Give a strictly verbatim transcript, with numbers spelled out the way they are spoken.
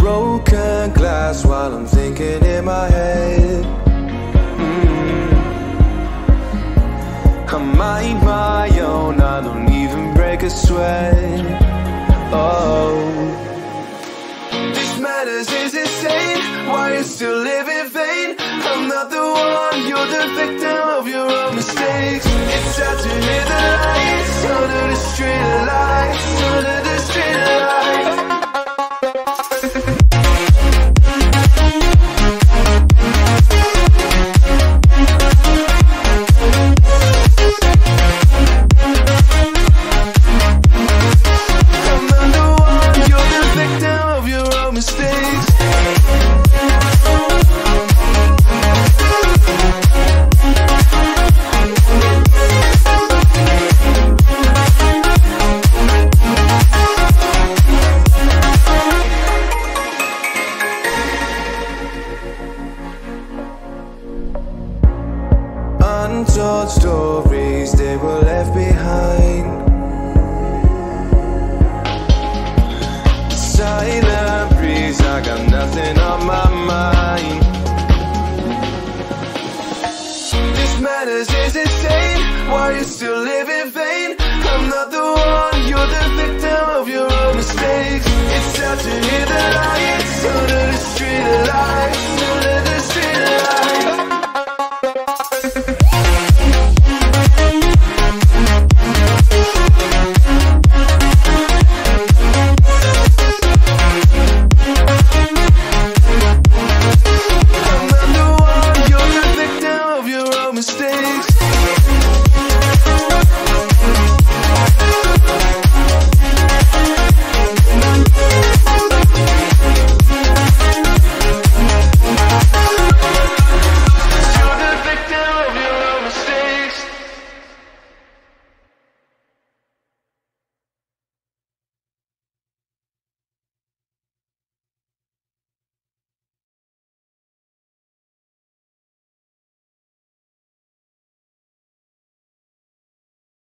broken glass while I'm thinking in my head. mm. I mind my own, I don't even break a sweat. Oh, this madness is insane. Why you still live in vain? I'm not the one, you're the victim of your own mistakes. It's sad to hear the lights under the street lights, under the street lights. Untold stories, they were left behind. Silent breeze, I got nothing on my mind. This madness is insane. Why you still live in vain? I'm not the one, you're the victim of your own mistakes. It's sad to hear the lights under the street lights.